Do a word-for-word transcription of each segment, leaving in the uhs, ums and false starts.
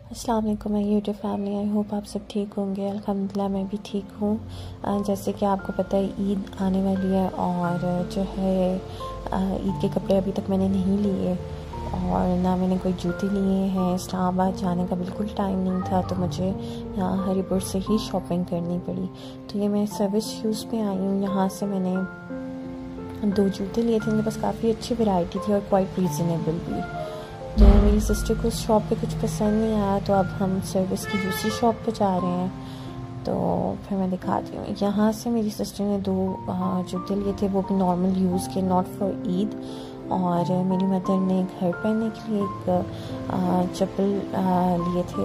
अस्सलाम वालेकुम my YouTube family. I hope आप सब ठीक होंगे। अल्हम्दुलिल्लाह मैं भी ठीक हूँ। जैसे कि आपको पता है ईद आने वाली है और जो है ईद के कपड़े अभी तक मैंने नहीं लिए और ना मैंने कोई जूते लिए हैं। इस्लामाबाद जाने का बिल्कुल टाइम नहीं था तो मुझे यहाँ हरीपुर से ही शॉपिंग करनी पड़ी। तो ये मैं सर्विस शूज़ पे आई हूँ। यहाँ से मैंने दो जूते लिए थे, इनके पास काफ़ी अच्छी वैरायटी थी और क्वाइट रीज़नेबल भी। तो मेरी सिस्टर को उस शॉप पे कुछ पसंद नहीं आया तो अब हम सर्विस की दूसरी शॉप पे जा रहे हैं। तो फिर मैं दिखाती हूँ। यहाँ से मेरी सिस्टर ने दो जूते लिए थे, वो भी नॉर्मल यूज़ के, नॉट फॉर ईद। और मेरी मदर ने घर पहनने के लिए एक चप्पल लिए थे।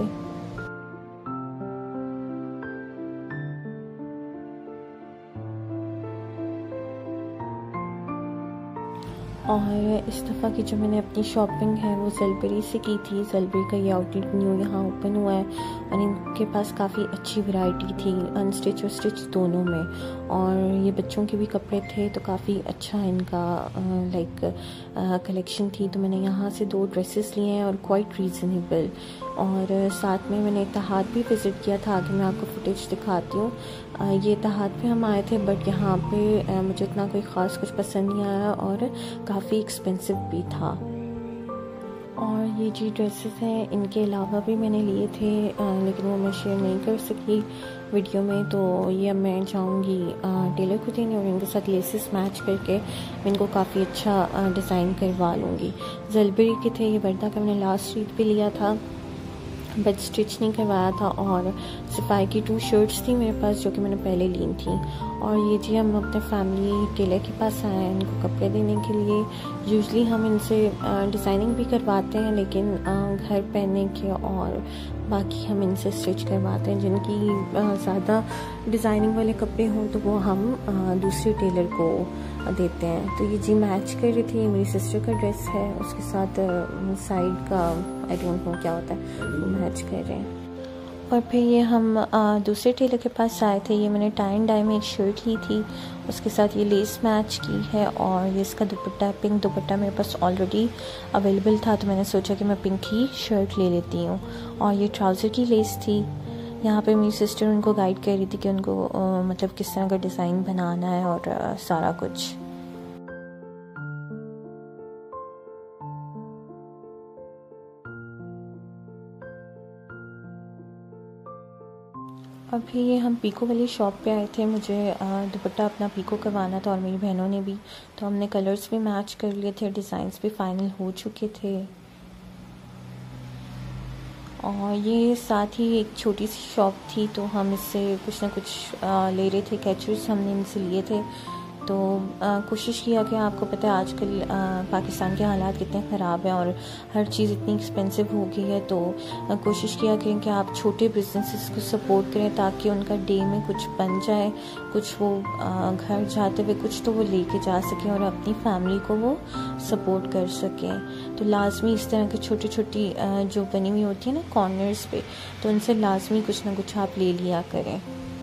और इस दफ़ा की जो मैंने अपनी शॉपिंग है वो ज़लबरी से की थी। ज़लबरी का ये आउटलेट न्यू यहाँ ओपन हुआ है और इनके पास काफ़ी अच्छी वैरायटी थी, अनस्टिच और स्टिच दोनों में। और ये बच्चों के भी कपड़े थे तो काफ़ी अच्छा इनका लाइक कलेक्शन थी। तो मैंने यहाँ से दो ड्रेसेस लिए हैं और क्वाइट रीज़नेबल। और साथ में मैंने इत्तेहाद भी विज़िट किया था, आगे मैं आपको फुटेज दिखाती हूँ। ये इत्तेहाद पे हम आए थे बट यहाँ पे मुझे इतना कोई ख़ास कुछ पसंद नहीं आया और काफ़ी एक्सपेंसिव भी था। और ये जी ड्रेसेस हैं, इनके अलावा भी मैंने लिए थे लेकिन वो मैं शेयर नहीं कर सकी वीडियो में। तो ये अब मैं जाऊँगी टेलर को देने और इनके साथ लेसेस मैच करके मैं इनको काफ़ी अच्छा डिज़ाइन करवा लूँगी। ज़लबरी के थे ये, वर्दा का मैंने लास्ट ईद पे लिया था बट स्टिच नहीं करवाया था। और सफाई की टू शर्ट्स थी मेरे पास जो कि मैंने पहले ली थी। और ये जी हम अपने फैमिली टेलर के पास आए हैं इनको कपड़े देने के लिए। यूजुअली हम इनसे डिज़ाइनिंग भी करवाते हैं लेकिन घर पहनने के और बाकी हम इनसे स्टिच करवाते हैं। जिनकी ज़्यादा डिज़ाइनिंग वाले कपड़े हों तो वो हम दूसरे टेलर को देते हैं। तो ये जी मैच कर रही थी, मेरी सिस्टर का ड्रेस है, उसके साथ साइड का आई डोंट नो क्या होता है वो मैच कर रहे हैं। और फिर ये हम आ, दूसरे टेलर के पास आए थे। ये मैंने टाई एंड डाई में एक शर्ट ली थी, उसके साथ ये लेस मैच की है। और ये इसका दुपट्टा, पिंक दुपट्टा मेरे पास ऑलरेडी अवेलेबल था तो मैंने सोचा कि मैं पिंक ही शर्ट ले लेती हूँ। और ये ट्राउज़र की लेस थी। यहाँ पे मेरी सिस्टर उनको गाइड कर रही थी कि उनको आ, मतलब किस तरह का डिज़ाइन बनाना है और आ, सारा कुछ। अभी ये हम पीको वाली शॉप पे आए थे। मुझे दुपट्टा अपना पीको करवाना था और मेरी बहनों ने भी, तो हमने कलर्स भी मैच कर लिए थे, डिज़ाइंस भी फाइनल हो चुके थे। और ये साथ ही एक छोटी सी शॉप थी तो हम इससे कुछ ना कुछ आ, ले रहे थे। कैचर्स हमने इनसे लिए थे। तो आ, कोशिश किया कि आपको पता है आजकल आ, पाकिस्तान के हालात कितने ख़राब हैं और हर चीज़ इतनी एक्सपेंसिव हो गई है। तो आ, कोशिश किया करें कि आप छोटे बिजनेसेस को सपोर्ट करें ताकि उनका डे में कुछ बन जाए, कुछ वो आ, घर जाते हुए कुछ तो वो लेके जा सकें और अपनी फैमिली को वो सपोर्ट कर सकें। तो लाजमी इस तरह की छोटी छोटी जो बनी हुई होती है ना कॉर्नर्स पे, तो उनसे लाजमी कुछ ना कुछ आप ले लिया करें।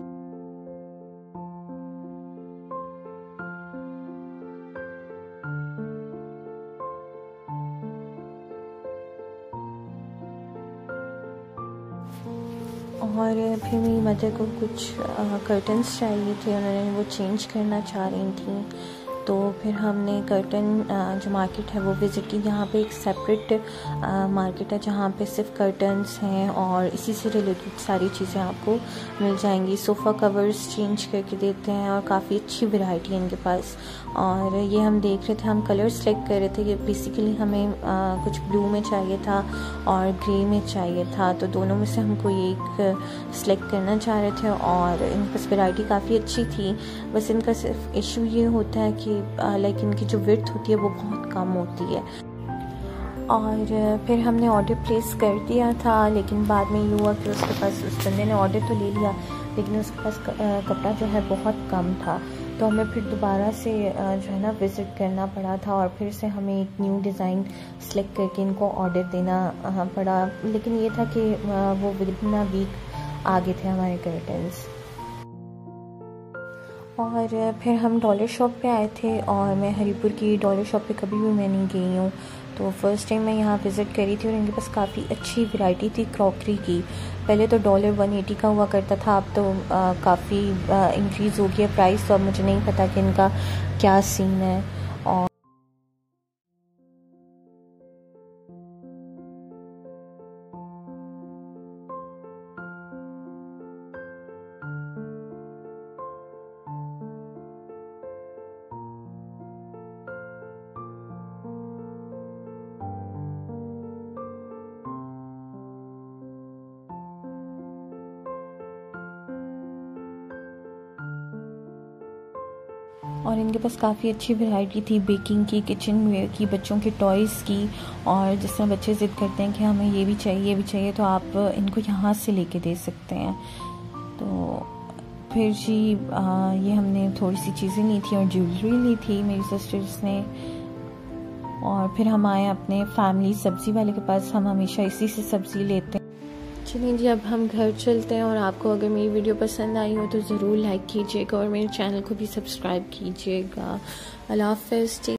और फिर मेरी मदर को कुछ कर्टन्स चाहिए थे, उन्होंने वो चेंज करना चाह रही थी। तो फिर हमने कर्टन जो मार्केट है वो विज़िट की। यहाँ पे एक सेपरेट मार्केट है जहाँ पे सिर्फ कर्टन्स हैं और इसी से रिलेटेड सारी चीज़ें आपको मिल जाएंगी। सोफ़ा कवर्स चेंज करके देते हैं और काफ़ी अच्छी वैरायटी है इनके पास। और ये हम देख रहे थे, हम कलर सेलेक्ट कर रहे थे कि बेसिकली हमें आ, कुछ ब्लू में चाहिए था और ग्रे में चाहिए था। तो दोनों में से हम कोई एक सेलेक्ट करना चाह रहे थे और इनके पास वैरायटी काफ़ी अच्छी थी। बस इनका सिर्फ इशू ये होता है कि लाइक इनकी जो विड्थ होती है वो बहुत कम होती है। और फिर हमने ऑर्डर प्लेस कर दिया था लेकिन बाद में ये हुआ कि उसके पास, उस बंदे ने ऑर्डर तो ले लिया लेकिन उसके पास कपड़ा जो है बहुत कम था। तो हमें फिर दोबारा से जो है ना विज़िट करना पड़ा था और फिर से हमें एक न्यू डिज़ाइन सेलेक्ट करके इनको ऑर्डर देना पड़ा। लेकिन ये था कि वो विद इन अ वीक आ गए थे हमारे कर्टन्स। और फिर हम डॉलर शॉप पे आए थे और मैं हरीपुर की डॉलर शॉप पे कभी भी मैं नहीं गई हूँ तो फर्स्ट टाइम मैं यहाँ विज़िट करी थी और इनके पास काफ़ी अच्छी वैरायटी थी क्रॉकरी की। पहले तो डॉलर वन एटी का हुआ करता था, अब तो काफ़ी इंक्रीज़ हो गया प्राइस, तो अब मुझे नहीं पता कि इनका क्या सीन है। और और इनके पास काफ़ी अच्छी वैरायटी थी बेकिंग की, किचन वेयर की, बच्चों के टॉयज़ की। और जिस तरह बच्चे ज़िद करते हैं कि हमें ये भी चाहिए ये भी चाहिए, तो आप इनको यहाँ से लेके दे सकते हैं। तो फिर जी आ, ये हमने थोड़ी सी चीज़ें ली थी और ज्वेलरी ली थी मेरी सिस्टर्स ने। और फिर हम आए अपने फैमिली सब्ज़ी वाले के पास, हम हमेशा इसी से सब्ज़ी लेते हैं। चलिए जी, अब हम घर चलते हैं। और आपको अगर मेरी वीडियो पसंद आई हो तो ज़रूर लाइक कीजिएगा और मेरे चैनल को भी सब्सक्राइब कीजिएगा। अल्लाह हाफ़िज़।